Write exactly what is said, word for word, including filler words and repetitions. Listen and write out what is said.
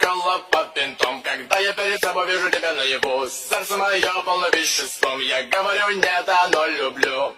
зеркало под пинтом. Когда я перед собой вижу тебя наяву, сердце мое полно веществом. Я говорю, нет, оно люблю.